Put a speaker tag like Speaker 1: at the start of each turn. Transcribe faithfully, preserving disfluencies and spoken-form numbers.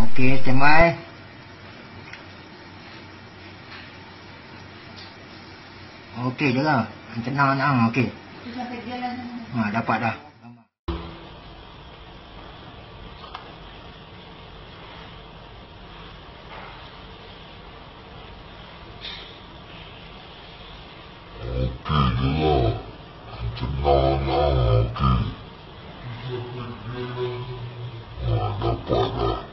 Speaker 1: Okey, standby. Okey je lah. Tenang nak. Okey. Ha, dapat dah.
Speaker 2: Okey je lah. Tenang nak. Okey. Ha, dapat dah.